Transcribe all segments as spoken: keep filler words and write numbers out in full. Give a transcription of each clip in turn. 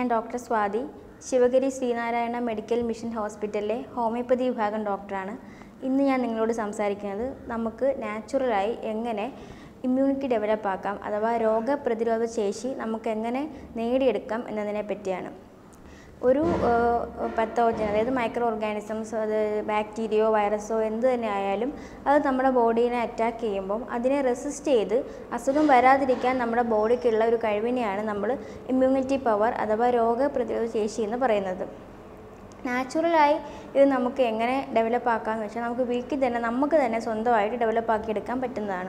ഞാൻ doctor Swathi, Sivagiri Sree Narayana medical mission ഹോസ്പിറ്റലിലെ homoeopathy വിഭാഗം ഡോക്ടറാണ്. ഇന്ന് ഞാൻ നിങ്ങളോട് സംസാരിക്കുന്നത് നമുക്ക് നാച്ചുറലായി എങ്ങനെ ഇമ്മ്യൂണിറ്റി ഡെവലപ്പ് ആക്കാം അഥവാ രോഗപ്രതിരോധ ശേഷി നമുക്ക് എങ്ങനെ നേടിയെടുക്കാം എന്നതിനെ പറ്റിയാണ്. ഒരു പത്തോജൻ അതായത് മൈക്രോ ഓർഗാനിസംസ്, അത് ബാക്ടീരിയയോ വൈറസോ എന്ത് തന്നെ ആയാലും അത് നമ്മുടെ ബോഡീനെ അറ്റാക്ക് ചെയ്യുമ്പം അതിനെ റെസിസ്റ്റ് ചെയ്ത് അസുഖം വരാതിരിക്കാൻ നമ്മുടെ ബോഡിക്കുള്ള ഒരു കഴിവിനെയാണ് നമ്മൾ ഇമ്മ്യൂണിറ്റി പവർ അഥവാ രോഗപ്രതിരോധ ശേഷി എന്ന് പറയുന്നത്. നാച്ചുറലായി ഇത് നമുക്ക് എങ്ങനെ ഡെവലപ്പ് ആക്കാമെന്ന് വെച്ചാൽ നമുക്ക് വീട്ടിൽ തന്നെ നമുക്ക് തന്നെ സ്വന്തമായിട്ട് ഡെവലപ്പ് ആക്കിയെടുക്കാൻ പറ്റുന്നതാണ്.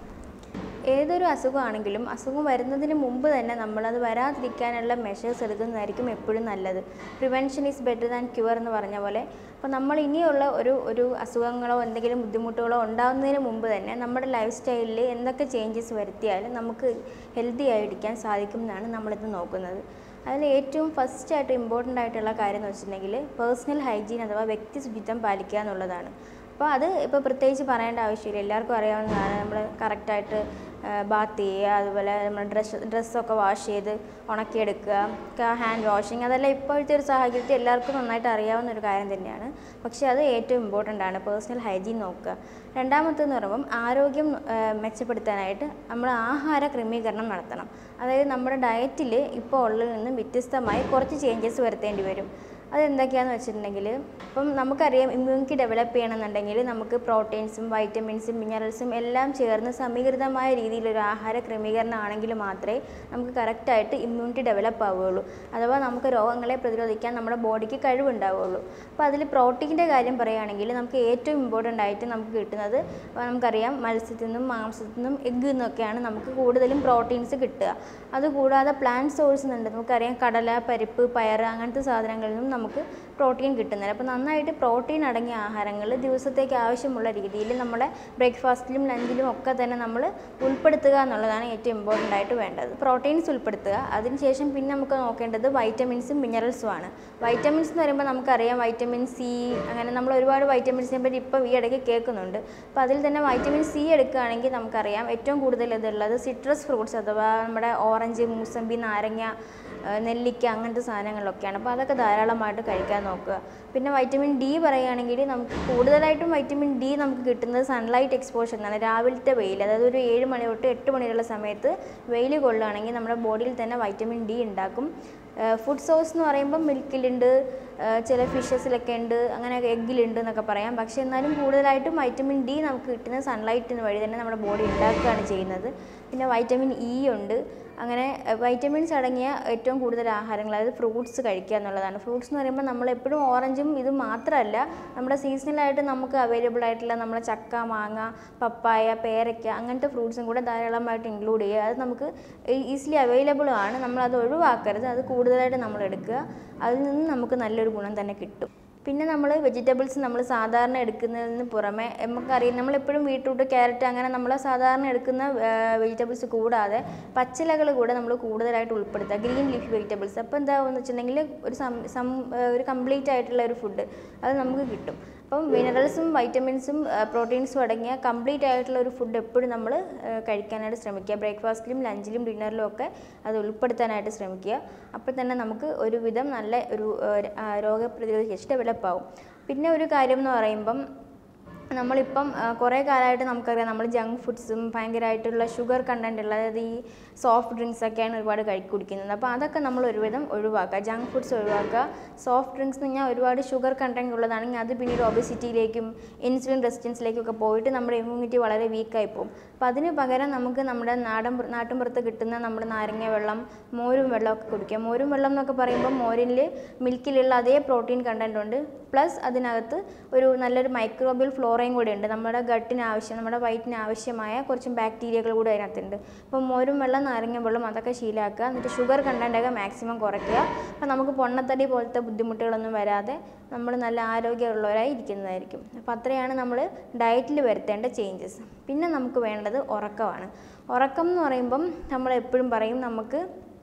ഏതൊരു അസുഖമാണെങ്കിലും അസുഖം വരുന്നതിന് മുമ്പ് തന്നെ നമ്മളത് വരാതിരിക്കാനുള്ള മെഷേഴ്സ് എടുക്കുന്നതായിരിക്കും എപ്പോഴും നല്ലത്. Prevention is better than cure എന്ന് പറഞ്ഞ പോലെ, അപ്പോൾ നമ്മൾ ഇനിയുള്ള ഒരു ഒരു അസുഖങ്ങളോ എന്തെങ്കിലും ബുദ്ധിമുട്ടുകളോ ഉണ്ടാകുന്നതിന് മുമ്പ് തന്നെ നമ്മുടെ ലൈഫ് സ്റ്റൈലിൽ എന്തൊക്കെ ചേഞ്ചസ് വരുത്തിയാലും നമുക്ക് ഹെൽത്തി ആയിരിക്കാൻ സാധിക്കും എന്നാണ് നമ്മളിത് നോക്കുന്നത്. അതിൽ ഏറ്റവും ഫസ്റ്റായിട്ട് ഇമ്പോർട്ടൻ്റ് ആയിട്ടുള്ള കാര്യം എന്ന് വെച്ചിട്ടുണ്ടെങ്കിൽ പേഴ്സണൽ ഹൈജീൻ അഥവാ വ്യക്തി ശുചിത്വം പാലിക്കുക എന്നുള്ളതാണ്. അപ്പോൾ അത് ഇപ്പോൾ പ്രത്യേകിച്ച് പറയേണ്ട ആവശ്യമില്ല, എല്ലാവർക്കും അറിയാവുന്നതാണ്. നമ്മൾ കറക്റ്റായിട്ട് ബാത്ത് ചെയ്യുക, അതുപോലെ നമ്മൾ ഡ്രസ്സ് ഡ്രസ്സൊക്കെ വാഷ് ചെയ്ത് ഉണക്കിയെടുക്കുക, ഹാൻഡ് വാഷിങ്, അതെല്ലാം ഇപ്പോഴത്തെ ഒരു സാഹചര്യത്തിൽ എല്ലാവർക്കും നന്നായിട്ട് അറിയാവുന്ന ഒരു കാര്യം തന്നെയാണ്. പക്ഷേ അത് ഏറ്റവും ഇമ്പോർട്ടൻ്റ് ആണ്, പേഴ്സണൽ ഹൈജീൻ നോക്കുക. രണ്ടാമത്തെന്ന് പറയുമ്പം ആരോഗ്യം മെച്ചപ്പെടുത്താനായിട്ട് നമ്മൾ ആഹാര ക്രമീകരണം നടത്തണം. അതായത് നമ്മുടെ ഡയറ്റിൽ ഇപ്പോൾ ഉള്ളതിൽ നിന്നും വ്യത്യസ്തമായി കുറച്ച് ചേഞ്ചസ് വരുത്തേണ്ടി വരും. അതെന്തൊക്കെയാണെന്ന് വെച്ചിട്ടുണ്ടെങ്കിൽ, ഇപ്പം നമുക്കറിയാം ഇമ്മ്യൂണിറ്റി ഡെവലപ്പ് ചെയ്യണമെന്നുണ്ടെങ്കിൽ നമുക്ക് പ്രോട്ടീൻസും വൈറ്റമിൻസും മിനറൽസും എല്ലാം ചേർന്ന് സമീകൃതമായ രീതിയിലൊരു ആഹാര ക്രമീകരണം ആണെങ്കിൽ മാത്രമേ നമുക്ക് കറക്റ്റായിട്ട് ഇമ്മ്യൂണിറ്റി ഡെവലപ്പ് ആവുകയുള്ളൂ, അഥവാ നമുക്ക് രോഗങ്ങളെ പ്രതിരോധിക്കാൻ നമ്മുടെ ബോഡിക്ക് കഴിവുണ്ടാവുകയുള്ളൂ. അപ്പോൾ അതിൽ പ്രോട്ടീൻ്റെ കാര്യം പറയുകയാണെങ്കിൽ നമുക്ക് ഏറ്റവും ഇമ്പോർട്ടൻ്റ് ആയിട്ട് നമുക്ക് കിട്ടുന്നത് നമുക്കറിയാം മത്സ്യത്തിൽ നിന്നും മാംസത്തിൽ നിന്നും എഗ്ഗിൽ നിന്നൊക്കെയാണ് നമുക്ക് കൂടുതലും പ്രോട്ടീൻസ് കിട്ടുക. അതുകൂടാതെ പ്ലാന്റ് സോഴ്സ് ഉണ്ട്, നമുക്കറിയാം കടല, പരിപ്പ്, പയർ അങ്ങനത്തെ സാധനങ്ങളിൽ നിന്നും നമുക്ക് പ്രോട്ടീൻ കിട്ടുന്നില്ല. അപ്പോൾ നന്നായിട്ട് പ്രോട്ടീൻ അടങ്ങിയ ആഹാരങ്ങൾ ദിവസത്തേക്ക് ആവശ്യമുള്ള രീതിയിൽ നമ്മുടെ ബ്രേക്ക്ഫാസ്റ്റിലും ലഞ്ചിലും ഒക്കെ തന്നെ നമ്മൾ ഉൾപ്പെടുത്തുക എന്നുള്ളതാണ് ഏറ്റവും ഇമ്പോർട്ടൻ്റ് ആയിട്ട് വേണ്ടത്. പ്രോട്ടീൻസ് ഉൾപ്പെടുത്തുക. അതിനുശേഷം പിന്നെ നമുക്ക് നോക്കേണ്ടത് വൈറ്റമിൻസും മിനറൽസും ആണ്. വൈറ്റമിൻസ് എന്ന് പറയുമ്പോൾ നമുക്കറിയാം വൈറ്റമിൻ സി, അങ്ങനെ നമ്മൾ ഒരുപാട് വൈറ്റമിൻസിനെ പറ്റി ഇപ്പോൾ ഈ ഇടയ്ക്ക് കേൾക്കുന്നുണ്ട്. അപ്പോൾ അതിൽ തന്നെ വൈറ്റമിൻ സി എടുക്കുകയാണെങ്കിൽ നമുക്കറിയാം ഏറ്റവും കൂടുതൽ ഇതുള്ളത് സിട്രസ് ഫ്രൂട്ട്സ് അഥവാ നമ്മുടെ ഓറഞ്ച്, മൂസമ്പി, നാരങ്ങ, നെല്ലിക്ക അങ്ങനത്തെ സാധനങ്ങളൊക്കെയാണ്. അപ്പോൾ അതൊക്കെ ധാരാളമായിട്ട് കഴിക്കാൻ നോക്കുക. പിന്നെ വൈറ്റമിൻ ഡി പറയുകയാണെങ്കിൽ നമുക്ക് കൂടുതലായിട്ടും വൈറ്റമിൻ ഡി നമുക്ക് കിട്ടുന്നത് സൺലൈറ്റ് എക്സ്പോഷർ എന്നാണ്. രാവിലത്തെ വെയിൽ, അതായത് ഒരു ഏഴ് മണി തൊട്ട് എട്ട് മണിയുള്ള സമയത്ത് വെയിൽ കൊള്ളുകയാണെങ്കിൽ നമ്മുടെ ബോഡിയിൽ തന്നെ വൈറ്റമിൻ ഡി ഉണ്ടാക്കും. ഫുഡ് സോഴ്സ് എന്ന് പറയുമ്പം മിൽക്കിലുണ്ട്, ചില ഫിഷസിലൊക്കെ ഉണ്ട്, അങ്ങനെ എഗ്ഗിലുണ്ട് എന്നൊക്കെ പറയാം. പക്ഷേ എന്നാലും കൂടുതലായിട്ടും വൈറ്റമിൻ ഡി നമുക്ക് കിട്ടുന്നത് സൺലൈറ്റിന് വഴി തന്നെ നമ്മുടെ ബോഡി ഉണ്ടാക്കുകയാണ് ചെയ്യുന്നത്. പിന്നെ വൈറ്റമിൻ ഇ ഉണ്ട്. അങ്ങനെ വൈറ്റമിൻസ് അടങ്ങിയ ഏറ്റവും കൂടുതൽ ആഹാരങ്ങൾ, അതായത് ഫ്രൂട്ട്സ് കഴിക്കുക എന്നുള്ളതാണ്. ഫ്രൂട്ട്സ് എന്ന് പറയുമ്പോൾ നമ്മളെപ്പോഴും ഓറഞ്ചും ഇത് മാത്രമല്ല, നമ്മുടെ സീസണലായിട്ട് നമുക്ക് അവൈലബിൾ ആയിട്ടുള്ള നമ്മളെ ചക്ക, മാങ്ങ, പപ്പായ, പേരയ്ക്ക അങ്ങനത്തെ ഫ്രൂട്ട്സും കൂടെ ധാരാളമായിട്ട് ഇൻക്ലൂഡ് ചെയ്യുക. അത് നമുക്ക് ഈസിലി അവൈലബിളും ആണ്, നമ്മളത് ഒഴിവാക്കരുത്, അത് കൂടുതലായിട്ട് നമ്മൾ എടുക്കുക. അതിൽ നിന്ന് നമുക്ക് നല്ലൊരു ഗുണം തന്നെ കിട്ടും. പിന്നെ നമ്മൾ വെജിറ്റബിൾസ് നമ്മൾ സാധാരണ എടുക്കുന്നതിന് പുറമെ നമുക്കറിയാം നമ്മളെപ്പോഴും ബീട്രൂട്ട്, ക്യാരറ്റ് അങ്ങനെ നമ്മൾ സാധാരണ എടുക്കുന്ന വെജിറ്റബിൾസ് കൂടാതെ പച്ചിലകൾ കൂടെ നമ്മൾ കൂടുതലായിട്ട് ഉൾപ്പെടുത്തുക, ഗ്രീൻ ലീഫി വെജിറ്റബിൾസ്. അപ്പോൾ എന്താണെന്ന് വെച്ചിട്ടുണ്ടെങ്കിൽ ഒരു സം സം ഒരു കംപ്ലീറ്റ് ആയിട്ടുള്ള ഒരു ഫുഡ് അത് നമുക്ക് കിട്ടും. അപ്പം മിനറൽസും വൈറ്റമിൻസും പ്രോട്ടീൻസും അടങ്ങിയ കംപ്ലീറ്റ് ആയിട്ടുള്ള ഒരു ഫുഡ് എപ്പോഴും നമ്മൾ കഴിക്കാനായിട്ട് ശ്രമിക്കുക. ബ്രേക്ക്ഫാസ്റ്റിലും ലഞ്ചിലും ഡിന്നറിലും ഒക്കെ അത് ഉൾപ്പെടുത്താനായിട്ട് ശ്രമിക്കുക. അപ്പോൾ തന്നെ നമുക്ക് ഒരുവിധം നല്ല ഒരു രോഗപ്രതിരോധ ശേഷി ഡെവലപ്പ് ആവും. പിന്നെ ഒരു കാര്യം എന്ന് പറയുമ്പം നമ്മളിപ്പം കുറേ കാലമായിട്ട് നമുക്കറിയാം നമ്മൾ ജങ്ക് ഫുഡ്സും ഭയങ്കരമായിട്ടുള്ള ഷുഗർ കണ്ടൻ്റ് ഉള്ള, അതായത് ഈ സോഫ്റ്റ് ഡ്രിങ്ക്സൊക്കെയാണ് ഒരുപാട് കഴി കുടിക്കുന്നത്. അപ്പോൾ അതൊക്കെ നമ്മൾ ഒരുവിധം ഒഴിവാക്കുക, ജങ്ക് ഫുഡ്സ് ഒഴിവാക്കുക. സോഫ്റ്റ് ഡ്രിങ്ക്സ് എന്ന് പറഞ്ഞാൽ ഒരുപാട് ഷുഗർ കണ്ടൻ്റ് ഉള്ളതാണെങ്കിൽ അത് പിന്നീട് ഒബിസിറ്റിയിലേക്കും ഇൻസുലിൻ റെസിസ്റ്റൻസിലേക്കൊക്കെ പോയിട്ട് നമ്മുടെ ഇമ്മ്യൂണിറ്റി വളരെ വീക്കായി പോകും. അപ്പോൾ അതിന് പകരം നമുക്ക് നമ്മുടെ നാടൻ നാട്ടിൻപുറത്ത് കിട്ടുന്ന നമ്മുടെ നാരങ്ങ വെള്ളം, മോരും വെള്ളമൊക്കെ കുടിക്കുക. മോരും വെള്ളം എന്നൊക്കെ പറയുമ്പോൾ മോരിൽ മിൽക്കിലുള്ള അതേ പ്രോട്ടീൻ കണ്ടൻ്റ് ഉണ്ട്, പ്ലസ് അതിനകത്ത് ഒരു നല്ലൊരു മൈക്രോബിയൽ ഫ്ലോറയും കൂടെ ഉണ്ട്. നമ്മുടെ ഗട്ടിന് ആവശ്യം, നമ്മുടെ വയറ്റിന് ആവശ്യമായ കുറച്ചും ബാക്ടീരിയകൾ കൂടെ അതിനകത്തുണ്ട്. അപ്പോൾ മോരും വെള്ളം, നാരങ്ങ വെള്ളം അതൊക്കെ ശീലമാക്കുക. എന്നിട്ട് ഷുഗർ കണ്ടൻ്റൊക്കെ മാക്സിമം കുറയ്ക്കുക. അപ്പോൾ നമുക്ക് പൊണ്ണത്തടി പോലത്തെ ബുദ്ധിമുട്ടുകളൊന്നും വരാതെ നമ്മൾ നല്ല ആരോഗ്യമുള്ളവരായി ഇരിക്കുന്നതായിരിക്കും. അപ്പോൾ അത്രയാണ് നമ്മൾ ഡയറ്റിൽ വരുത്തേണ്ട ചേഞ്ചസ്. പിന്നെ നമുക്ക് വേണ്ടത് ഉറക്കമാണ്. ഉറക്കം എന്ന് പറയുമ്പം നമ്മൾ എപ്പോഴും പറയും നമുക്ക്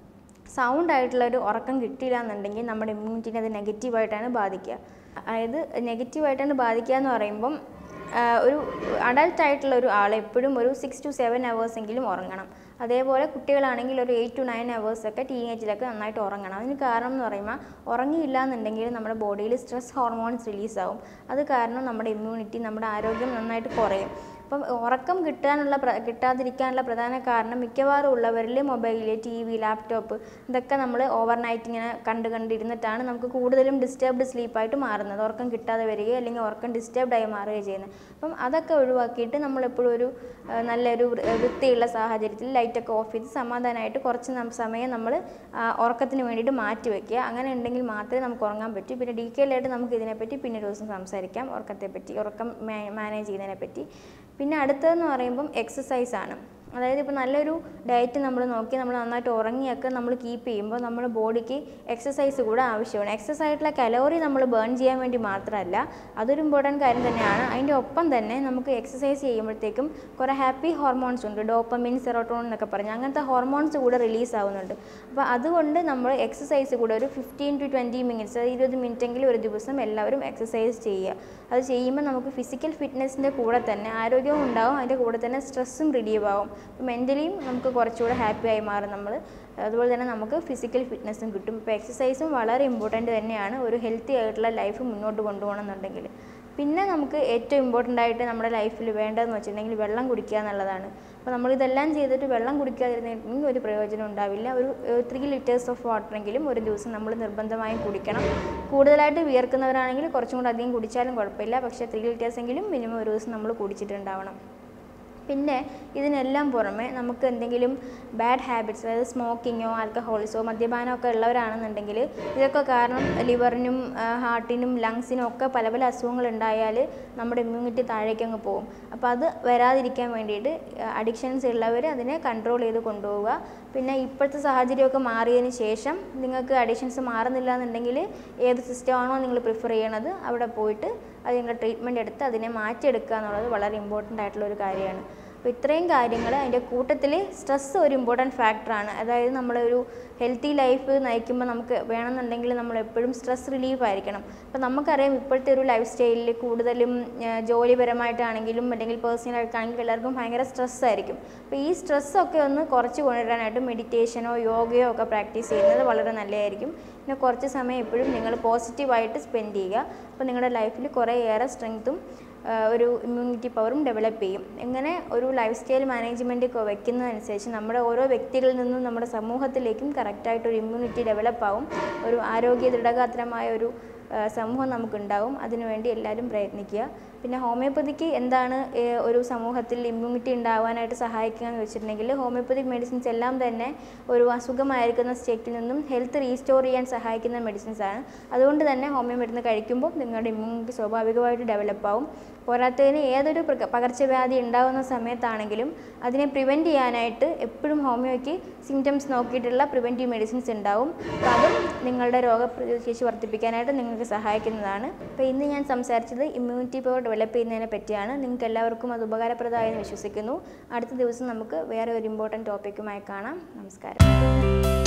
സൗണ്ട് ആയിട്ടുള്ളൊരു ഉറക്കം കിട്ടിയില്ല എന്നുണ്ടെങ്കിൽ നമ്മുടെ ഇമ്മ്യൂണിറ്റിനെ അത് നെഗറ്റീവായിട്ടാണ് ബാധിക്കുക. അതായത് നെഗറ്റീവായിട്ടാണ് ബാധിക്കുക എന്ന് പറയുമ്പം ഒരു അഡൽട്ടായിട്ടുള്ള ഒരു ആൾ എപ്പോഴും ഒരു സിക്സ് ടു സെവൻ അവേഴ്സെങ്കിലും ഉറങ്ങണം. അതേപോലെ കുട്ടികളാണെങ്കിൽ ഒരു എയ്റ്റ് ടു നയൻ അവേഴ്സൊക്കെ ടീനേജിലൊക്കെ നന്നായിട്ട് ഉറങ്ങണം. അതിന് കാരണം എന്ന് പറയുമ്പോൾ ഉറങ്ങിയില്ല എന്നുണ്ടെങ്കിൽ നമ്മുടെ ബോഡിയിൽ സ്ട്രെസ് ഹോർമോൺസ് റിലീസാവും. അത് കാരണം നമ്മുടെ ഇമ്മ്യൂണിറ്റി, നമ്മുടെ ആരോഗ്യം നന്നായിട്ട് കുറയും. അപ്പം ഉറക്കം കിട്ടാനുള്ള കിട്ടാതിരിക്കാനുള്ള പ്രധാന കാരണം മിക്കവാറും ഉള്ളവരിൽ മൊബൈൽ, ടി വി, ലാപ്ടോപ്പ് ഇതൊക്കെ നമ്മൾ ഓവർനൈറ്റ് ഇങ്ങനെ കണ്ട് കണ്ടിരുന്നിട്ടാണ് നമുക്ക് കൂടുതലും ഡിസ്റ്റർബ്ഡ് സ്ലീപ്പായിട്ട് മാറുന്നത്. ഉറക്കം കിട്ടാതെ വരികയോ അല്ലെങ്കിൽ ഉറക്കം ഡിസ്റ്റർബ്ഡ് ആയി മാറുകയോ ചെയ്യുന്നത്. അപ്പം അതൊക്കെ ഒഴിവാക്കിയിട്ട് നമ്മളെപ്പോഴും ഒരു നല്ലൊരു വൃത്തിയുള്ള സാഹചര്യത്തിൽ ലൈറ്റൊക്കെ ഓഫ് ചെയ്ത് സമാധാനമായിട്ട് കുറച്ച് സമയം നമ്മൾ ഉറക്കത്തിന് വേണ്ടിയിട്ട് മാറ്റി വയ്ക്കുക. അങ്ങനെ ഉണ്ടെങ്കിൽ മാത്രമേ നമുക്ക് ഉറങ്ങാൻ പറ്റൂ. പിന്നെ ഡീറ്റെയിൽ ആയിട്ട് നമുക്ക് ഇതിനെപ്പറ്റി പിന്നെ ഒരു ദിവസം സംസാരിക്കാം, ഉറക്കത്തെപ്പറ്റി, ഉറക്കം മാനേജ് ചെയ്യുന്നതിനെപ്പറ്റി. പിന്നെ അടുത്തതെന്ന് പറയുമ്പം എക്സസൈസാണ്. അതായത് ഇപ്പോൾ നല്ലൊരു ഡയറ്റ് നമ്മൾ നോക്കി നമ്മൾ നന്നായിട്ട് ഉറങ്ങിയൊക്കെ നമ്മൾ കീപ്പ് ചെയ്യുമ്പോൾ നമ്മുടെ ബോഡിക്ക് എക്സസൈസ് കൂടെ ആവശ്യമാണ്. എക്സസൈസ് ആയിട്ടുള്ള കലോറി നമ്മൾ ബേൺ ചെയ്യാൻ വേണ്ടി മാത്രമല്ല, അതൊരു ഇമ്പോർട്ടൻറ്റ് കാര്യം തന്നെയാണ്. അതിൻ്റെ ഒപ്പം തന്നെ നമുക്ക് എക്സസൈസ് ചെയ്യുമ്പോഴത്തേക്കും കുറേ ഹാപ്പി ഹോർമോൺസ് ഉണ്ട്, ഡോപ്പമിൻ, സെറോട്ടോണിൻ എന്നൊക്കെ പറഞ്ഞ് അങ്ങനത്തെ ഹോർമോൺസ് കൂടെ റിലീസ് ആവുന്നുണ്ട്. അപ്പോൾ അതുകൊണ്ട് നമ്മൾ എക്സസൈസ് കൂടെ ഒരു ഫിഫ്റ്റീൻ ടു ട്വൻറ്റി മിനിറ്റ്സ് അതായത് ഇരുപത് മിനിറ്റെങ്കിലും ഒരു ദിവസം എല്ലാവരും എക്സസൈസ് ചെയ്യുക. അത് ചെയ്യുമ്പോൾ നമുക്ക് ഫിസിക്കൽ ഫിറ്റ്നസിൻ്റെ കൂടെ തന്നെ ആരോഗ്യവും ഉണ്ടാവും, അതിൻ്റെ കൂടെ തന്നെ സ്ട്രെസ്സും റിലീവ് ആവും. അപ്പോൾ മെൻ്റലിയും നമുക്ക് കുറച്ചുകൂടെ ഹാപ്പി ആയി മാറും നമ്മൾ. അതുപോലെ തന്നെ നമുക്ക് ഫിസിക്കൽ ഫിറ്റ്നസ്സും കിട്ടും. ഇപ്പോൾ എക്സസൈസും വളരെ ഇമ്പോർട്ടൻ്റ് തന്നെയാണ് ഒരു ഹെൽത്തി ആയിട്ടുള്ള ലൈഫ് മുന്നോട്ട് കൊണ്ടുപോകണമെന്നുണ്ടെങ്കിൽ. പിന്നെ നമുക്ക് ഏറ്റവും ഇമ്പോർട്ടൻ്റ് ആയിട്ട് നമ്മുടെ ലൈഫിൽ വേണ്ടതെന്ന് വെച്ചിട്ടുണ്ടെങ്കിൽ വെള്ളം കുടിക്കുക എന്നുള്ളതാണ്. അപ്പോൾ നമ്മളിതെല്ലാം ചെയ്തിട്ട് വെള്ളം കുടിക്കാതിരുന്നെങ്കിൽ ഒരു പ്രയോജനം ഉണ്ടാവില്ല. ഒരു ത്രീ ലിറ്റേഴ്സ് ഓഫ് വാട്ടറെങ്കിലും ഒരു ദിവസം നമ്മൾ നിർബന്ധമായും കുടിക്കണം. കൂടുതലായിട്ട് വിയർക്കുന്നവരാണെങ്കിൽ കുറച്ചും കൂടെ അധികം കുടിച്ചാലും കുഴപ്പമില്ല, പക്ഷേ ത്രീ ലിറ്റേഴ്സെങ്കിലും മിനിമം ഒരു ദിവസം നമ്മൾ കുടിച്ചിട്ടുണ്ടാവണം. പിന്നെ ഇതിനെല്ലാം പുറമെ നമുക്ക് എന്തെങ്കിലും ബാഡ് ഹാബിറ്റ്സ്, അതായത് സ്മോക്കിങ്ങോ ആൽക്കഹോൾസോ മദ്യപാനമോ ഒക്കെ ഉള്ളവരാണെന്നുണ്ടെങ്കിൽ ഇതൊക്കെ കാരണം ലിവറിനും ഹാർട്ടിനും ലങ്സിനും ഒക്കെ പല പല അസുഖങ്ങൾ ഉണ്ടായാൽ നമ്മുടെ ഇമ്മ്യൂണിറ്റി താഴേക്ക് അങ്ങ് പോകും. അപ്പോൾ അത് വരാതിരിക്കാൻ വേണ്ടിയിട്ട് അഡിക്ഷൻസ് ഉള്ളവർ അതിനെ കൺട്രോൾ ചെയ്ത് കൊണ്ടുപോവുക. പിന്നെ ഇപ്പോഴത്തെ സാഹചര്യമൊക്കെ മാറിയതിന് ശേഷം നിങ്ങൾക്ക് അഡിക്ഷൻസ് മാറുന്നില്ല എന്നുണ്ടെങ്കിൽ ഏത് സിസ്റ്റമാണോ നിങ്ങൾ പ്രിഫർ ചെയ്യണത് അവിടെ പോയിട്ട് അതിൻ്റെ ട്രീറ്റ്മെൻറ്റ് എടുത്ത് അതിനെ മാറ്റിയെടുക്കുക എന്നുള്ളത് വളരെ ഇമ്പോർട്ടൻ്റ് ആയിട്ടുള്ളൊരു കാര്യമാണ്. അപ്പോൾ ഇത്രയും കാര്യങ്ങൾ, അതിൻ്റെ കൂട്ടത്തിൽ സ്ട്രെസ്സ് ഒരു ഇമ്പോർട്ടൻറ്റ് ഫാക്ടറാണ്. അതായത് നമ്മളൊരു ഹെൽത്തി ലൈഫ് നയിക്കുമ്പോൾ നമുക്ക് വേണമെന്നുണ്ടെങ്കിൽ നമ്മൾ എപ്പോഴും സ്ട്രെസ് റിലീഫ് ആയിരിക്കണം. അപ്പോൾ നമുക്കറിയാം ഇപ്പോഴത്തെ ഒരു ലൈഫ് സ്റ്റൈലിൽ കൂടുതലും ജോലിപരമായിട്ടാണെങ്കിലും അല്ലെങ്കിൽ പേഴ്സണലായിട്ടാണെങ്കിലും എല്ലാവർക്കും ഭയങ്കര സ്ട്രെസ്സായിരിക്കും. അപ്പോൾ ഈ സ്ട്രെസ്സൊക്കെ ഒന്ന് കുറച്ച് കൊണ്ടുവരാനായിട്ട് മെഡിറ്റേഷനോ യോഗയോ ഒക്കെ പ്രാക്ടീസ് ചെയ്യുന്നത് വളരെ നല്ലതായിരിക്കും. പിന്നെ കുറച്ച് സമയം എപ്പോഴും നിങ്ങൾ പോസിറ്റീവായിട്ട് സ്പെൻഡ് ചെയ്യുക. അപ്പോൾ നിങ്ങളുടെ ലൈഫിൽ കുറേയേറെ സ്ട്രെങ്ത്തും ഒരു ഇമ്മ്യൂണിറ്റി പവറും ഡെവലപ്പ് ചെയ്യും. എങ്ങനെ ഒരു ലൈഫ് സ്റ്റൈൽ മാനേജ്മെൻറ്റ് ഒക്കെ വയ്ക്കുന്നതനുസരിച്ച് നമ്മുടെ ഓരോ വ്യക്തികളിൽ നിന്നും നമ്മുടെ സമൂഹത്തിലേക്കും കറക്റ്റായിട്ടൊരു ഇമ്മ്യൂണിറ്റി ഡെവലപ്പ് ആവും. ഒരു ആരോഗ്യ ദൃഢഗാത്രമായ ഒരു സമൂഹം നമുക്കുണ്ടാവും. അതിനുവേണ്ടി എല്ലാവരും പ്രയത്നിക്കുക. പിന്നെ ഹോമിയോപ്പതിക്ക് എന്താണ് ഒരു സമൂഹത്തിൽ ഇമ്മ്യൂണിറ്റി ഉണ്ടാവാനായിട്ട് സഹായിക്കുക എന്ന് വെച്ചിട്ടുണ്ടെങ്കിൽ ഹോമിയോപ്പതിക് മെഡിസിൻസ് എല്ലാം തന്നെ ഒരു അസുഖമായിരിക്കുന്ന സ്റ്റേറ്റിൽ നിന്നും ഹെൽത്ത് റീസ്റ്റോർ ചെയ്യാൻ സഹായിക്കുന്ന മെഡിസിൻസാണ്. അതുകൊണ്ട് തന്നെ ഹോമിയോ മരുന്ന് കഴിക്കുമ്പോൾ നിങ്ങളുടെ ഇമ്മ്യൂണിറ്റി സ്വാഭാവികമായിട്ട് ഡെവലപ്പ് ആവും. പോരാത്തതിന് ഏതൊരു പകർച്ചവ്യാധി ഉണ്ടാകുന്ന സമയത്താണെങ്കിലും അതിനെ പ്രിവെൻറ്റ് ചെയ്യാനായിട്ട് എപ്പോഴും ഹോമിയോയ്ക്ക് സിംറ്റംസ് നോക്കിയിട്ടുള്ള പ്രിവെൻറ്റീവ് മെഡിസിൻസ് ഉണ്ടാവും. അപ്പോൾ അതും നിങ്ങളുടെ രോഗപ്രതിരോധശേഷി വർദ്ധിപ്പിക്കാനായിട്ട് നിങ്ങൾക്ക് സഹായിക്കുന്നതാണ്. അപ്പോൾ ഇന്ന് ഞാൻ സംസാരിച്ചത് ഇമ്മ്യൂണിറ്റി പവർ ഡെവലപ്പ് ചെയ്യുന്നതിനെ പറ്റിയാണ്. നിങ്ങൾക്ക് എല്ലാവർക്കും അത് ഉപകാരപ്രദമായെന്ന് വിശ്വസിക്കുന്നു. അടുത്ത ദിവസം നമുക്ക് വേറെ ഒരു ഇമ്പോർട്ടൻറ്റ് ടോപ്പിക്കുമായി കാണാം. നമസ്കാരം.